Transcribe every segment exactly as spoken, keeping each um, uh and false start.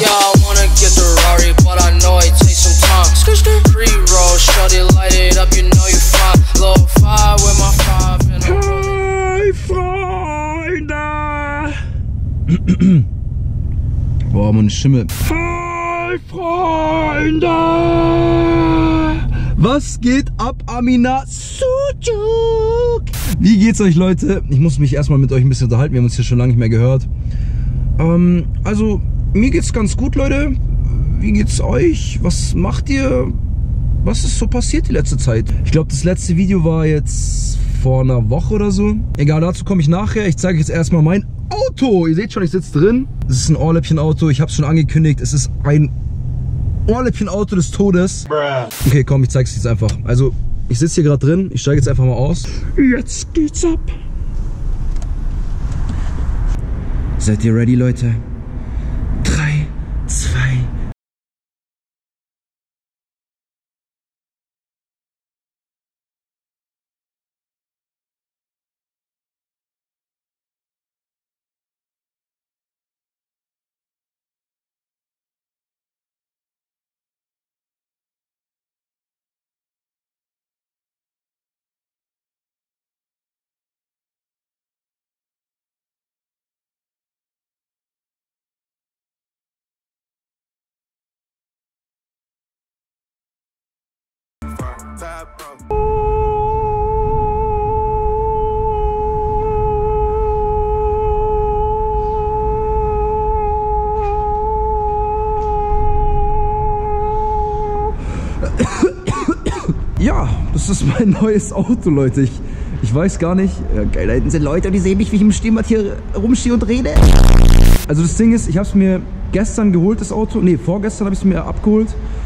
I wanna get the Rari, but I know it takes some time. Pre-roll, shorty, light it up, you know you fine. Low five with my five and Hi, Freunde! Boah, meine Stimme. Hi, Freunde! Was geht ab, Amina Sujuk? Wie geht's euch, Leute? Ich muss mich erstmal mit euch ein bisschen unterhalten. Wir haben uns hier schon lange nicht mehr gehört. Ähm, also, mir geht's ganz gut, Leute. Wie geht's euch? Was macht ihr? Was ist so passiert die letzte Zeit? Ich glaube, das letzte Video war jetzt vor einer Woche oder so. Egal, dazu komme ich nachher. Ich zeige euch jetzt erstmal mein Auto. Ihr seht schon, ich sitze drin. Es ist ein Ohrläppchen-Auto. Ich habe es schon angekündigt. Es ist ein Ohrläppchen-Auto des Todes. Okay, komm, ich zeige es jetzt einfach. Also, ich sitze hier gerade drin. Ich steige jetzt einfach mal aus. Jetzt geht's ab. Seid ihr ready, Leute? Drei, zwei, ja, das ist mein neues Auto, Leute. Ich, ich weiß gar nicht. Ja, geil, da hinten sind Leute und die sehen mich, wie ich im Stimmbad hier rumstehe und rede. Also das Ding ist, ich habe es mir gestern geholt, das Auto. Ne, vorgestern habe ich es mir abgeholt.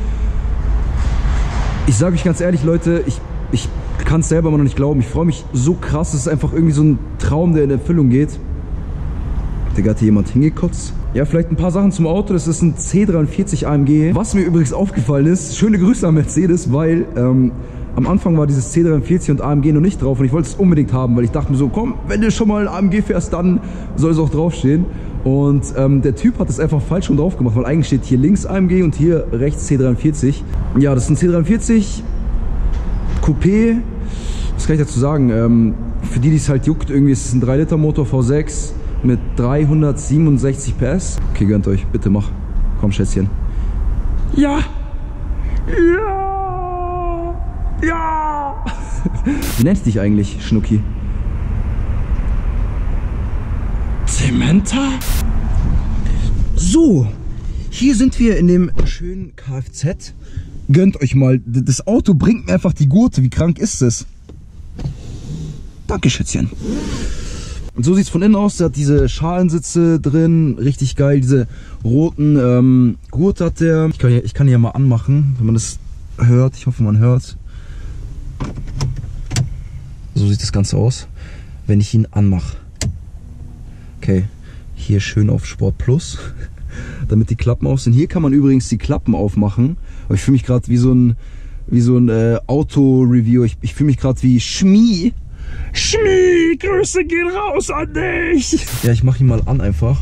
Ich sage euch ganz ehrlich, Leute, ich, ich kann es selber immer noch nicht glauben. Ich freue mich so krass. Es ist einfach irgendwie so ein Traum, der in Erfüllung geht. Digga, hat hier jemand hingekotzt? Ja, vielleicht ein paar Sachen zum Auto. Das ist ein C dreiundvierzig A M G. Was mir übrigens aufgefallen ist, schöne Grüße an Mercedes, weil ähm, am Anfang war dieses C dreiundvierzig und A M G noch nicht drauf und ich wollte es unbedingt haben, weil ich dachte mir so, komm, wenn du schon mal A M G fährst, dann soll es auch draufstehen. Und ähm, der Typ hat es einfach falsch schon drauf gemacht, weil eigentlich steht hier links A M G und hier rechts C dreiundvierzig. Ja, das ist ein C dreiundvierzig Coupé. Was kann ich dazu sagen? Ähm, für die, die es halt juckt, irgendwie ist es ein drei Liter Motor V sechs mit dreihundertsiebenundsechzig P S. Okay, gönnt euch, bitte mach. Komm, Schätzchen. Ja! Ja! Ja! Wie nennst du dich eigentlich, Schnucki? Zementa? So, hier sind wir in dem schönen Kfz. Gönnt euch mal, das Auto bringt mir einfach die Gurte. Wie krank ist es? Danke, Schätzchen. Und so sieht es von innen aus. Der hat diese Schalensitze drin, richtig geil. Diese roten ähm, Gurte hat der. Ich kann, hier, ich kann hier mal anmachen, wenn man das hört. Ich hoffe, man hört. So sieht das Ganze aus, wenn ich ihn anmache. Okay, hier schön auf Sport Plus, damit die Klappen auf sind. Hier kann man übrigens die Klappen aufmachen. Aber ich fühle mich gerade wie so ein, wie so ein äh, Auto-Review. Ich, ich fühle mich gerade wie Schmi. Schmi, Grüße gehen raus an dich. Ja, ich mache ihn mal an einfach.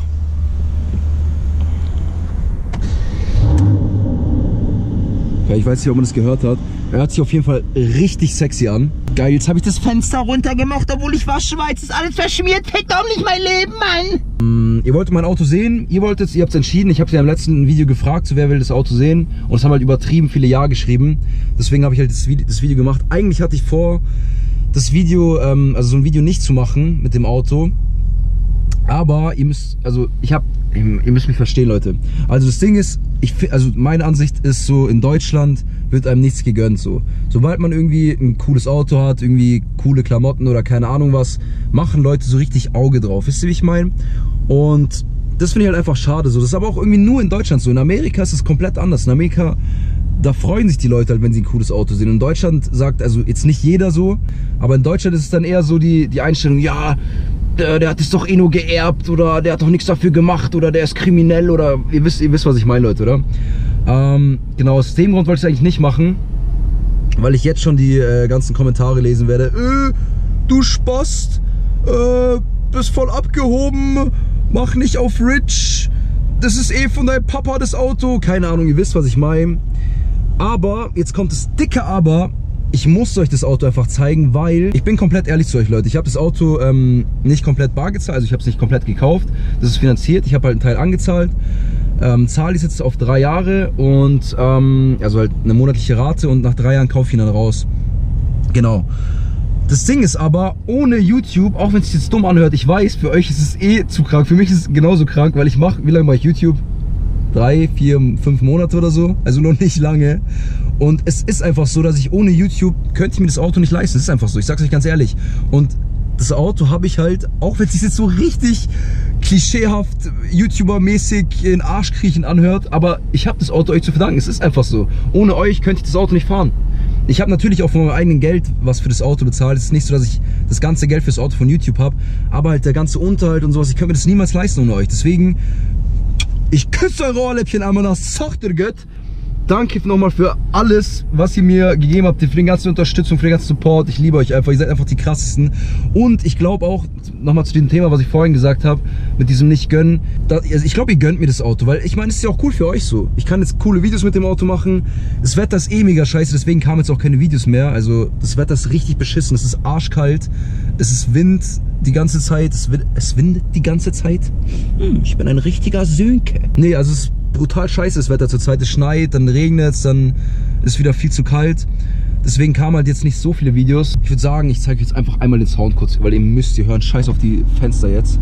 Ja, ich weiß nicht, ob man das gehört hat. Er hört sich auf jeden Fall richtig sexy an. Geil, jetzt habe ich das Fenster runtergemacht, obwohl ich war Schweiz. Ist alles verschmiert. Fickt doch nicht mein Leben, Mann. Mm, ihr wolltet mein Auto sehen. Ihr wolltet, ihr habt es entschieden. Ich habe es ja im letzten Video gefragt, so wer will das Auto sehen. Und es haben halt übertrieben viele Ja geschrieben. Deswegen habe ich halt das Video, das Video gemacht. Eigentlich hatte ich vor, das Video, ähm, also so ein Video nicht zu machen mit dem Auto. Aber ihr müsst, also ich habe, ihr müsst mich verstehen, Leute. Also das Ding ist, ich, also meine Ansicht ist so, in Deutschland wird einem nichts gegönnt. So, sobald man irgendwie ein cooles Auto hat, irgendwie coole Klamotten oder keine Ahnung was, machen Leute so richtig Auge drauf. Wisst ihr, wie ich meine? Und das finde ich halt einfach schade. So, das ist aber auch irgendwie nur in Deutschland so. In Amerika ist es komplett anders. In Amerika, da freuen sich die Leute halt, wenn sie ein cooles Auto sehen. In Deutschland sagt, also jetzt nicht jeder so, aber in Deutschland ist es dann eher so die, die Einstellung, ja, der, der hat es doch eh nur geerbt oder der hat doch nichts dafür gemacht oder der ist kriminell oder ihr wisst, ihr wisst, was ich meine, Leute, oder? Ähm, genau, aus dem Grund wollte ich es eigentlich nicht machen, weil ich jetzt schon die äh, ganzen Kommentare lesen werde. Äh, du Spast, äh, bist voll abgehoben, mach nicht auf Rich, das ist eh von deinem Papa das Auto. Keine Ahnung, ihr wisst, was ich meine. Aber, jetzt kommt das dicke Aber. Ich muss euch das Auto einfach zeigen, weil ich bin komplett ehrlich zu euch, Leute. Ich habe das Auto ähm, nicht komplett bar gezahlt, also ich habe es nicht komplett gekauft. Das ist finanziert, ich habe halt einen Teil angezahlt. Ähm, zahle ich jetzt auf drei Jahre und ähm, also halt eine monatliche Rate und nach drei Jahren kaufe ich ihn dann raus. Genau. Das Ding ist aber, ohne YouTube, auch wenn es sich jetzt dumm anhört, ich weiß, für euch ist es eh zu krank. Für mich ist es genauso krank, weil ich mache, wie lange mache ich YouTube? Drei, vier, fünf Monate oder so, also noch nicht lange. Und es ist einfach so, dass ich ohne YouTube könnte ich mir das Auto nicht leisten. Das ist einfach so, ich sag's euch ganz ehrlich. Und das Auto habe ich halt, auch wenn es sich jetzt so richtig klischeehaft, YouTuber-mäßig in Arschkriechen anhört, aber ich habe das Auto euch zu verdanken. Es ist einfach so. Ohne euch könnte ich das Auto nicht fahren. Ich habe natürlich auch von meinem eigenen Geld was für das Auto bezahlt. Es ist nicht so, dass ich das ganze Geld fürs Auto von YouTube habe, aber halt der ganze Unterhalt und sowas, ich könnte mir das niemals leisten ohne euch. Deswegen, ich küsse eure Ohrläppchen einmal nach Sochtergött. Danke nochmal für alles, was ihr mir gegeben habt, für die ganze Unterstützung, für den ganzen Support. Ich liebe euch einfach, ihr seid einfach die krassesten. Und ich glaube auch, nochmal zu dem Thema, was ich vorhin gesagt habe, mit diesem nicht gönnen. Da, also ich glaube, ihr gönnt mir das Auto, weil ich meine, es ist ja auch cool für euch so. Ich kann jetzt coole Videos mit dem Auto machen. Das Wetter ist eh mega scheiße, deswegen kamen jetzt auch keine Videos mehr. Also das Wetter ist richtig beschissen, es ist arschkalt, es ist Wind die ganze Zeit, es, wind, es windet die ganze Zeit. Hm, ich bin ein richtiger Sönke. Nee, also es ist brutal scheiße das Wetter zurzeit. Es schneit, dann regnet es, dann ist wieder viel zu kalt. Deswegen kamen halt jetzt nicht so viele Videos. Ich würde sagen, ich zeige jetzt einfach einmal den Sound kurz, weil ihr müsst ihr hören. Scheiß auf die Fenster jetzt.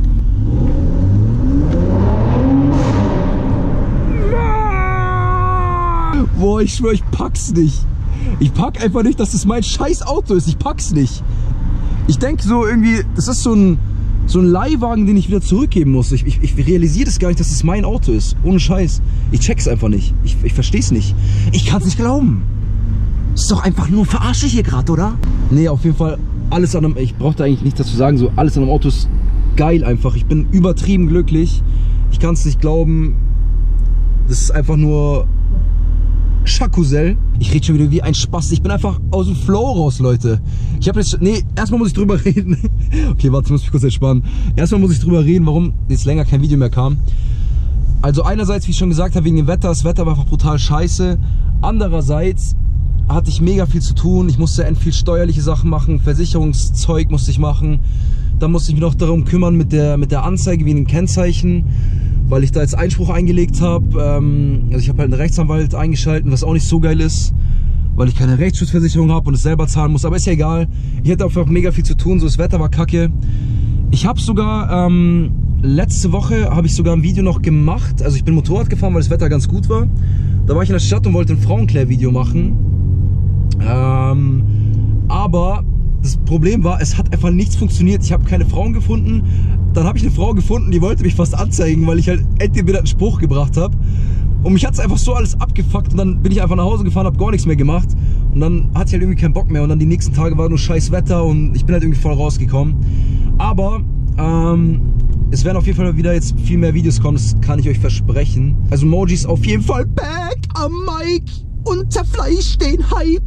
Boah, ich schwöre, ich pack's nicht. Ich pack einfach nicht, dass das mein scheiß Auto ist. Ich pack's nicht. Ich denke so irgendwie, das ist so ein So ein Leihwagen, den ich wieder zurückgeben muss. Ich, ich, ich realisiere das gar nicht, dass es mein Auto ist. Ohne Scheiß. Ich check's einfach nicht. Ich, ich versteh's nicht. Ich kann's nicht glauben. Ist doch einfach nur verarsche hier gerade, oder? Nee, auf jeden Fall alles an einem, ich brauchte eigentlich nichts dazu sagen, so alles an einem Auto ist geil einfach. Ich bin übertrieben glücklich. Ich kann's nicht glauben. Das ist einfach nur Schakusel. Ich rede schon wieder wie ein Spaß. Ich bin einfach aus dem Flow raus, Leute. Ich habe jetzt... Nee, erstmal muss ich drüber reden. Okay, warte, ich muss mich kurz entspannen. Erstmal muss ich drüber reden, warum jetzt länger kein Video mehr kam. Also einerseits, wie ich schon gesagt habe, wegen dem Wetter. Das Wetter war einfach brutal scheiße. Andererseits hatte ich mega viel zu tun. Ich musste end viel steuerliche Sachen machen. Versicherungszeug musste ich machen. Dann musste ich mich noch darum kümmern mit der, mit der Anzeige wegen dem Kennzeichen, weil ich da jetzt Einspruch eingelegt habe. Ähm, also ich habe halt einen Rechtsanwalt eingeschaltet, was auch nicht so geil ist, weil ich keine Rechtsschutzversicherung habe und es selber zahlen muss. Aber ist ja egal. Ich hatte einfach mega viel zu tun. So, das Wetter war kacke. Ich habe sogar ähm, letzte Woche habe ich sogar ein Video noch gemacht. Also ich bin Motorrad gefahren, weil das Wetter ganz gut war. Da war ich in der Stadt und wollte ein Frauenklär-Video machen. Ähm, aber das Problem war, es hat einfach nichts funktioniert. Ich habe keine Frauen gefunden. Dann habe ich eine Frau gefunden, die wollte mich fast anzeigen, weil ich halt endlich wieder einen Spruch gebracht habe. Und mich hat es einfach so alles abgefuckt und dann bin ich einfach nach Hause gefahren, habe gar nichts mehr gemacht. Und dann hatte ich halt irgendwie keinen Bock mehr und dann die nächsten Tage war nur scheiß Wetter und ich bin halt irgendwie voll rausgekommen. Aber ähm, es werden auf jeden Fall wieder jetzt viel mehr Videos kommen, das kann ich euch versprechen. Also Moji ist auf jeden Fall back am Mic und zerfleischt den Hype.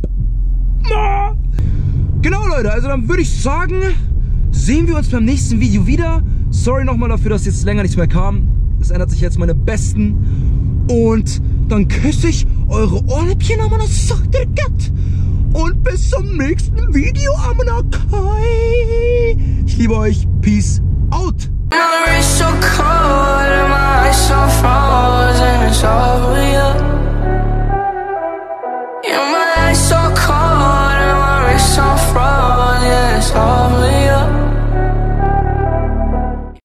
Genau, Leute, also dann würde ich sagen, sehen wir uns beim nächsten Video wieder. Sorry nochmal dafür, dass jetzt länger nichts mehr kam. Das ändert sich jetzt, meine Besten. Und dann küsse ich eure Ohrläppchen am Gott. Und bis zum nächsten Video am Nakai. Ich liebe euch. Peace out.